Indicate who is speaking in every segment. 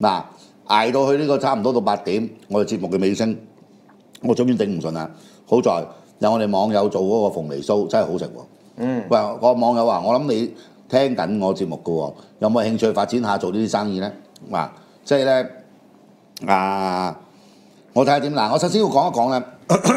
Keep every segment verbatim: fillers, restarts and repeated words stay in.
Speaker 1: 嗱，捱到去呢個差唔多到八點，我哋節目嘅尾聲，我終於頂唔順啦。好在有我哋網友做嗰個鳳梨酥真係好食喎。
Speaker 2: 嗯。
Speaker 1: 喂，個網友話：我諗你聽緊我節目嘅喎，有冇興趣發展下做呢啲生意咧？嗱，即係咧啊，我睇下點嗱。我首先要講一講咧。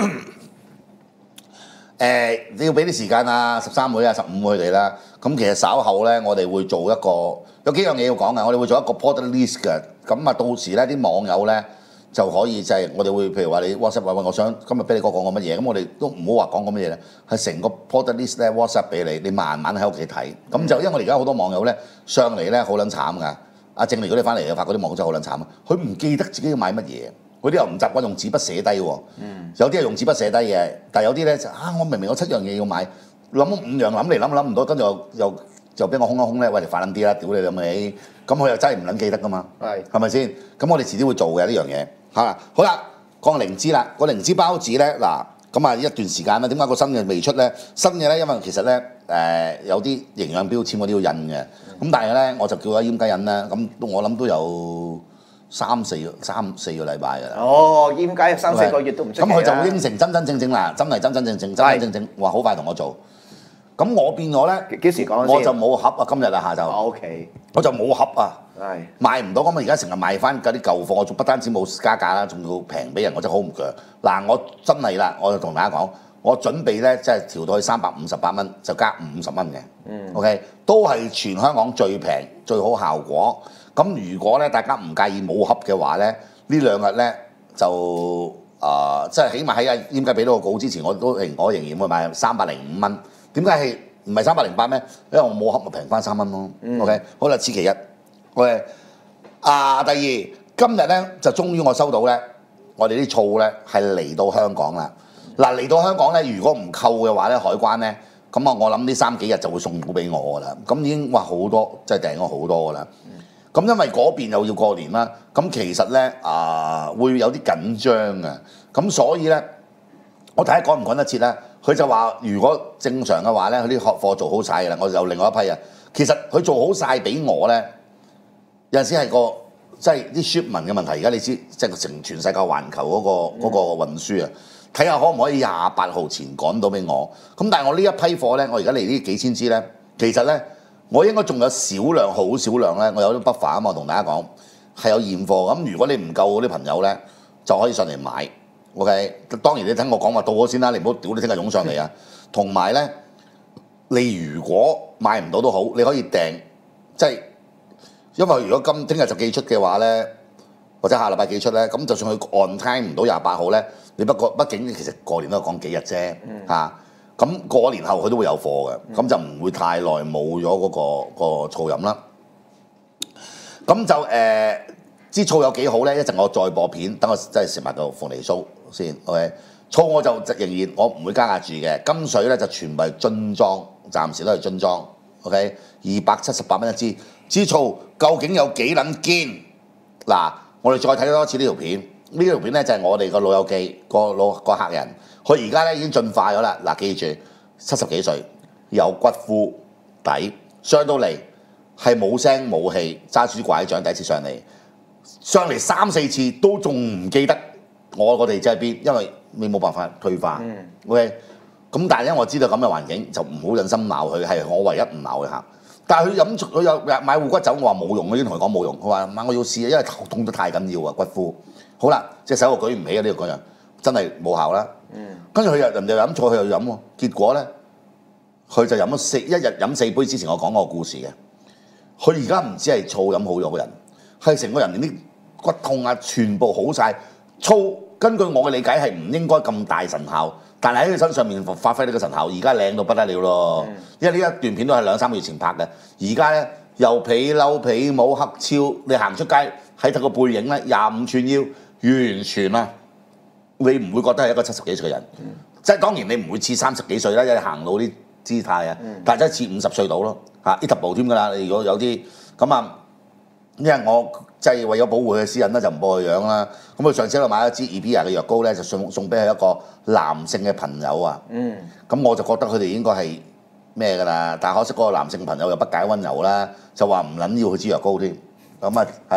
Speaker 1: 誒，你要俾啲時間啊，十三妹啊、十五妹佢哋啦。咁其實稍後咧，我哋會做一個有幾樣嘢要講嘅。我哋會做一個 podcast list 嘅。咁啊，到時咧啲網友咧就可以就係我哋會譬如話你 WhatsApp 話喂，我想今日俾你哥講個乜嘢，咁我哋都唔好話講個乜嘢咧，係成個 podcast list 咧 WhatsApp 俾你，你慢慢喺屋企睇。咁就因為我哋而家好多網友咧上嚟咧好撚慘㗎。阿正如果你翻嚟嘅發嗰啲網友真係好撚慘啊！佢唔記得自己要買乜嘢。嗰啲又唔習慣用紙筆寫低喎，嗯、有啲係用紙筆寫低嘅，但係有啲咧就啊，我明明有七樣嘢要買，諗五樣諗嚟諗諗唔到，跟住又又又俾我空一空咧，喂，你快撚啲啦，屌你老味！咁佢又真係唔撚記得噶嘛，係係咪先？咁我哋遲啲會做嘅呢樣嘢嚇。好啦，講靈芝啦，個靈芝包子咧嗱，咁啊一段時間啦，點解個新嘅未出咧？新嘅咧，因為其實咧誒、呃、有啲營養標籤嗰啲要印嘅，咁、嗯、但係咧我就叫阿閹雞印啦，咁我諗都有。三四個三四個禮拜㗎啦。
Speaker 2: 哦，閹雞三四個月都唔出奇啊。
Speaker 1: 咁佢就應承真真正正啦，真係真真正正真真正正話好快同我做。咁我變咗咧，
Speaker 2: 幾時講先？
Speaker 1: 我就冇盒啊！今日啊下晝。
Speaker 2: O K。
Speaker 1: 我就冇盒啊。
Speaker 2: 係。
Speaker 1: 賣唔到咁啊！而家成日賣翻嗰啲舊貨，我仲不單止冇加價啦，仲要平俾人，我真係好唔鋸。嗱，我真係啦，我就同大家講，我準備咧即係調到去三百五十八蚊，就加五十蚊嘅。嗯。O K，都係全香港最平、最好效果。咁如果咧大家唔介意冇盒嘅話咧，呢兩日咧就啊、呃，即係起碼喺阿閹雞俾到個稿之前，我都仍我仍然會買三百零五蚊。點解係唔係三百零八咩？因為我冇盒咪平翻三蚊咯。嗯、OK， 好啦，此其一。OK， 啊，第二今日咧就終於我收到咧，我哋啲醋咧係嚟到香港啦。嗱，嚟到香港咧，如果唔扣嘅話咧，海關咧咁啊，我諗呢三幾日就會送到俾我噶啦。咁已經哇好多，即係訂咗好多噶啦。咁因為嗰邊又要過年啦，咁其實咧啊、呃、會有啲緊張嘅，咁所以咧我睇下趕唔趕得切咧。佢就話如果正常嘅話咧，佢啲貨貨做好晒嘅啦，我就有另外一批啊。其實佢做好晒俾我咧，有陣時係個即係啲 shipment 嘅問題。而家你知即係成全世界環球嗰、嗰個嗰、嗯、個運輸啊，睇下可唔可以廿八號前趕到俾我。咁但係我呢一批貨咧，我而家嚟呢幾千支咧，其實咧。我應該仲有少量，好少量咧。我有啲 buffer 啊嘛，同大家講係有現貨。咁如果你唔夠嗰啲朋友咧，就可以上嚟買。OK， 當然你聽我講話到咗先啦，你唔好屌你聽日湧上嚟啊。同埋咧，你如果買唔到都好，你可以訂，即係因為如果今聽日就寄出嘅話咧，或者下禮拜寄出咧，咁就算佢 on time 唔到廿八號咧，你不過畢竟其實過年都係講幾日啫嚇。嗯咁過年後佢都會有貨嘅，咁、嗯、就唔會太耐冇咗嗰個、嗰個醋飲啦。咁就誒支醋有幾好咧？一陣我再播片，等我真係食埋個鳳梨酥先。OK， 醋我就仍然我唔會加壓住嘅。金水咧就全部係樽裝，暫時都係樽裝。OK， 二百七十八蚊一支。支醋究竟有幾撚堅？嗱，我哋再睇多次呢條片。呢條片咧就係我哋個老友記個老個客人。佢而家咧已經進化咗啦，嗱，記住七十幾歲有骨膚底，上到嚟係冇聲冇氣，揸住拐杖第一次上嚟，上嚟三四次都仲唔記得我個地址喺邊，因為你冇辦法退化。嗯、OK，咁但係因為我知道咁嘅環境，就唔好忍心鬧佢，係我唯一唔鬧嘅客。但係佢飲佢有買護骨酒，我話冇用，我已經同佢講冇用。佢話媽我要試啊，因為頭痛得太緊要啊，骨膚。好啦，隻手又舉唔起啊，呢個嗰樣真係冇效啦。跟住佢又人哋飲醋，佢又飲喎。結果咧，佢就飲咗四一日飲四杯。之前我講過個故事嘅，佢而家唔止係醋飲好咗個人，係成個人連啲骨痛啊，全部好晒。醋根據我嘅理解係唔應該咁大神效，但係喺佢身上面發揮呢個神效，而家靚到不得了咯。嗯、因為呢一段片都係兩三個月前拍嘅，而家咧又皮褸皮帽黑超，你行出街喺睇個背影咧，廿五寸腰，完全啊！你唔會覺得係一個七十幾歲嘅人，嗯、即係當然你唔會似三十幾歲啦，因為行路啲姿態啊，嗯、但係真係似五十歲到咯嚇，呢頭部添㗎啦。你如果有啲咁啊，因為我即係為咗保護佢私隱咧，就唔播佢樣啦。咁佢上次喺度買一支 Evia 嘅藥膏咧，就送送俾佢一個男性嘅朋友啊。嗯，咁我就覺得佢哋應該係咩㗎啦，但係可惜嗰個男性朋友又不解溫柔啦，就話唔撚要佢支藥膏添。咁啊係啊。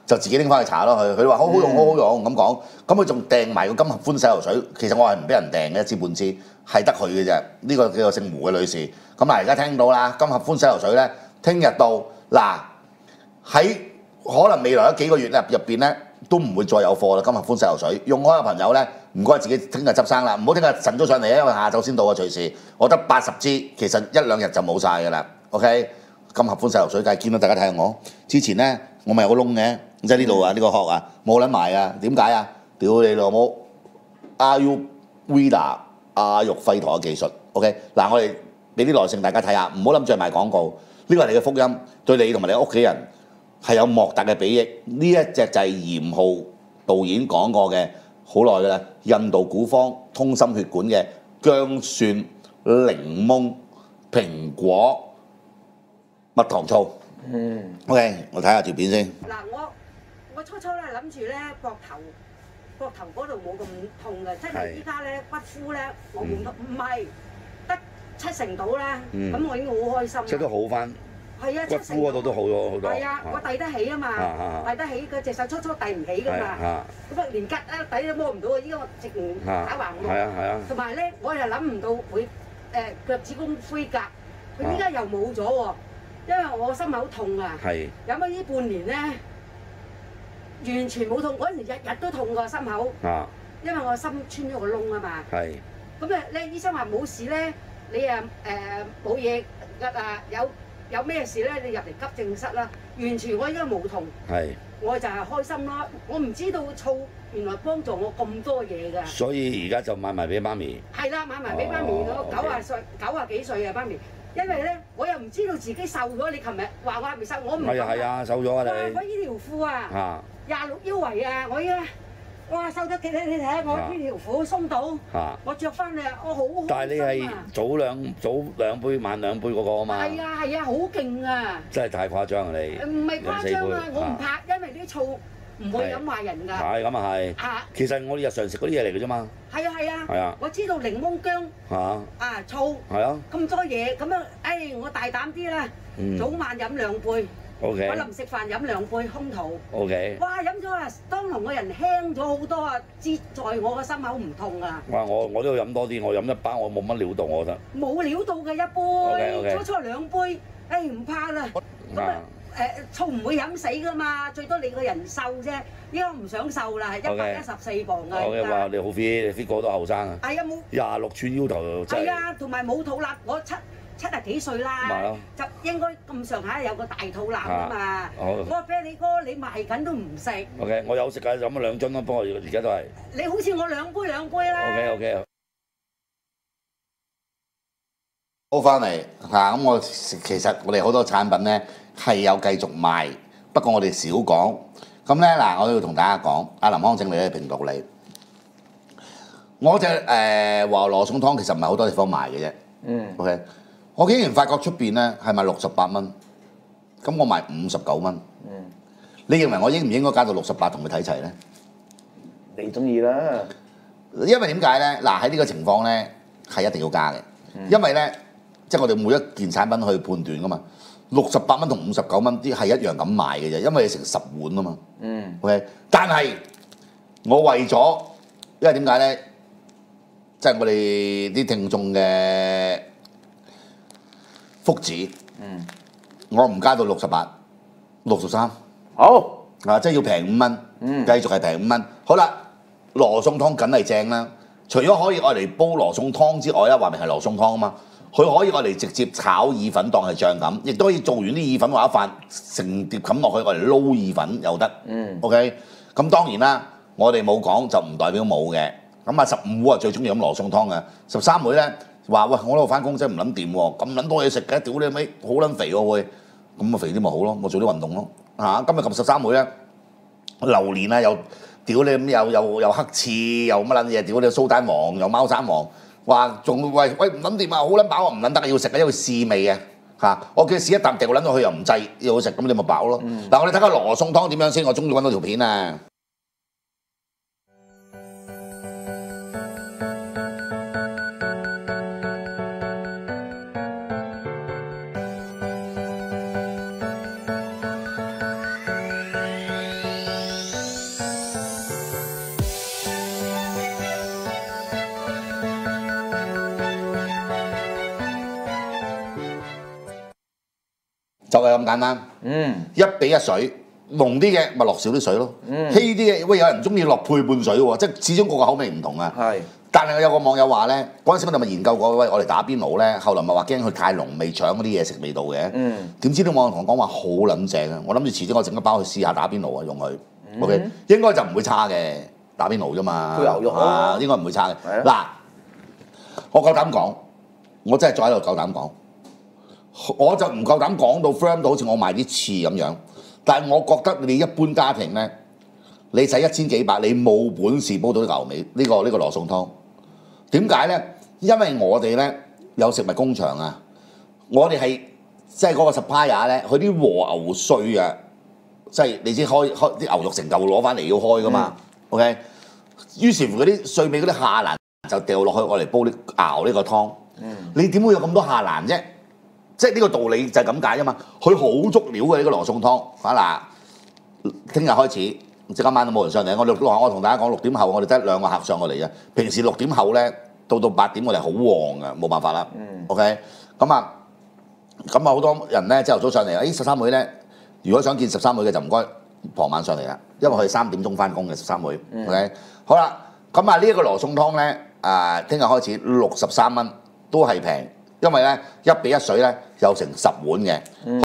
Speaker 1: 就自己拎翻去搽咯。佢佢話好好用，好好用咁講。咁佢仲訂埋個金合歡洗頭水，其實我係唔俾人訂嘅一支半支，係得佢嘅啫。呢個叫做姓胡嘅女士。咁嗱，而家聽到啦，金合歡洗頭水咧，聽日到嗱喺可能未來嗰幾個月入入邊咧，都唔會再有貨啦。金合歡洗頭水用開嘅朋友咧，唔該自己聽日執生啦，唔好聽日晨早上嚟啊，因為下晝先到啊，隨時。我得八十支，其實一兩日就冇晒㗎啦。OK， 金合歡洗頭水，梗係見到大家睇下我。之前咧，我咪有個窿嘅，即係呢度啊，呢個殼啊，冇撚埋啊。點解啊？屌你老母 Ayurveda 阿育吠陀嘅技術。OK， 嗱我哋俾啲耐性大家睇下，唔好諗住係賣廣告。呢個係你嘅福音，對你同埋你屋企人係有莫大嘅裨益。呢一隻就係嚴浩導演講過嘅好耐㗎啦，印度古方通心血管嘅薑蒜檸檬蘋果蜜糖醋。嗯。OK， 我睇下條片先。
Speaker 3: 嗱，我我初初咧諗住咧膊頭膊頭嗰度冇咁痛嘅，即係依家咧骨膚咧我唔痛，唔係得七成到啦。咁、嗯、我已經好開心。即係都好翻。係啊，骨膚嗰度都好咗好多。係啊，我遞得起啊嘛，遞得起，佢隻手初初遞唔起㗎嘛。咁啊，連吉啊底都摸唔到啊！依家我直唔打橫喎。係啊係啊。同埋咧，我又諗唔到會誒、呃、腳趾公灰甲，佢依家又冇咗喎。因為我心口痛啊，飲咗呢半年咧，完全冇痛。嗰陣時日日都痛個心口，啊、因為我心穿咗個窿啊嘛。咁啊咧，醫生話冇事咧，你啊誒冇嘢啊，有有咩事咧，你入嚟急症室啦。完全我依家冇痛，我就係開心咯。我唔知道醋原來幫助我咁多嘢㗎。所以而家就買埋俾媽咪。係啦，買埋俾媽咪。我九啊歲，九啊幾歲啊，媽咪。因為咧，我又唔知道自己瘦咗。你琴日話我係咪瘦？我唔係啊，係啊，瘦咗啊你。我依條褲啊，廿六腰圍啊，我依家哇瘦咗幾多？你睇下我呢條褲鬆到，我着翻嚟，我好開心啊！但係你係早兩早兩杯晚兩杯嗰個啊嘛。係啊係啊，好勁啊！真係太誇張啊你。唔係誇張啊，我唔怕，因為啲醋唔會飲壞人㗎。係咁啊係。啊，其實我哋日常食嗰啲嘢嚟㗎啫嘛。係啊係啊。係啊。我知道檸檬薑。嚇。啊醋。係啊。咁多嘢，咁樣，誒我大膽啲啦，早晚飲兩杯。O K。我臨食飯飲兩杯空肚。O K。哇！飲咗啊，當堂個人輕咗好多啊，之在我個心口唔痛啊。哇！我我都要飲多啲，我飲一包我冇乜料到，我覺得。冇料到嘅一杯。O K O K。初初兩杯，誒唔怕啦。咁啊。誒醋唔會飲死㗎嘛，最多你個人瘦啫。依家唔想瘦啦，係一百一十四磅㗎。好嘅，哇！你好 fit，你 fit 過好多後生啊。係啊，冇廿六寸腰頭真係。係啊，同埋冇肚腩，我七七十幾歲啦，就應該咁上下有個大肚腩啊嘛。我話俾你哥，你賣緊都唔食。OK， 我有食㗎，飲咗兩樽咯，不過而家都係。你好似我兩杯兩杯啦。OK OK。好翻嚟嚇，咁我其實我哋好多產品咧係有繼續賣，不過我哋少講。咁咧嗱，我都要同大家講，阿林康正你咧評道你，我隻誒華羅宋湯其實唔係好多地方賣嘅啫。嗯。OK， 我竟然發覺出邊咧係賣六十八蚊，咁我賣五十九蚊。嗯。你認為我應唔應該加到六十八同佢睇齊咧？你中意啦。因為點解咧？嗱喺呢個情況咧係一定要加嘅，嗯、因為咧。即係我哋每一件產品去判斷噶嘛，六十八蚊同五十九蚊啲係一樣咁賣嘅啫，因為你成十碗啊嘛。嗯。OK， 但係我為咗，因為點解咧？即係我哋啲聽眾嘅福祉。嗯。我唔加到六十八，六十三。好。啊，即係要平五蚊。嗯。繼續係平五蚊。好啦，羅宋湯梗係正啦。除咗可以愛嚟煲羅宋湯之外咧，話明係羅宋湯啊嘛。佢可以我嚟直接炒意粉當係醬咁，亦都可以做完啲意粉或者飯成碟冚落去我嚟撈意粉又得。嗯。OK， 咁當然啦，我哋冇講就唔代表冇嘅。咁啊，十五啊最中意飲羅宋湯嘅，十三妹咧話喂，我喺度翻工真係唔撚掂喎，咁撚多嘢食嘅，屌你咪好撚肥喎會，咁啊肥啲咪好咯，我做啲運動咯嚇。今日咁十三妹咧，榴蓮啊又屌你咁又又又黑刺又乜撚嘢，屌你蘇丹王又貓山王。話仲喂喂唔撚掂啊，好撚飽啊，唔撚得啊，要食啊，因為試味嘅嚇。我叫佢試一啖掉撚到去又唔制，又好食，咁你咪飽咯。嗱、嗯，我哋睇下羅宋湯點樣先，我終於揾到條片啊！
Speaker 1: 就係咁簡單。
Speaker 2: 嗯，
Speaker 1: 一比一水，濃啲嘅咪落少啲水咯。
Speaker 2: 嗯
Speaker 1: 稀啲嘅，喂有人中意落配半水喎，即係始終個個口味唔同啊。
Speaker 2: 係。
Speaker 1: 但係有個網友話咧，嗰陣時我哋咪研究過，喂我哋打邊爐咧，後來咪話驚佢太濃味搶嗰啲嘢食味道嘅。
Speaker 2: 嗯。
Speaker 1: 點知啲網友同我講話好撚正啊！我諗住遲啲我整一包去試下打邊爐啊，用佢。
Speaker 2: 嗯、
Speaker 1: OK， 應該就唔會差嘅，打邊爐啫嘛。
Speaker 2: 配牛肉啊，
Speaker 1: 應該唔會差嘅。嗱，我夠膽講，我真係再喺度夠膽講，我就唔夠膽講到 firm 到好似我賣啲翅咁樣。但係我覺得你一般家庭咧，你使一千幾百，你冇本事煲到啲牛尾呢、呢個呢、呢個羅宋湯。點解咧？因為我哋咧有食物工場啊，我哋係即係嗰個 supplier 咧，佢啲和牛碎啊，即係你知開開啲牛肉成嚿攞翻嚟要開噶嘛、嗯、，OK？ 於是乎嗰啲碎尾嗰啲下欄就掉落去我嚟煲呢熬呢個湯。嗯、你點會有咁多下欄啫？即係呢個道理就係咁解啊嘛。佢好足料嘅呢個羅宋湯。啊嗱，聽日開始，即今晚都冇人上嚟。我六我同大家講六點後，我哋得兩個客上過嚟嘅。平時六點後咧，到到八點我哋好旺嘅，冇辦法啦。嗯、OK， 咁啊，咁啊好多人咧朝頭早上嚟，誒十三妹咧，如果想見十三妹嘅就唔該傍晚上嚟啦，因為佢三點鐘翻工嘅十三妹。嗯、OK， 好啦，咁啊呢一個羅宋湯咧，啊聽日開始六十三蚊都係平，因為咧一比一水咧有成十碗嘅。嗯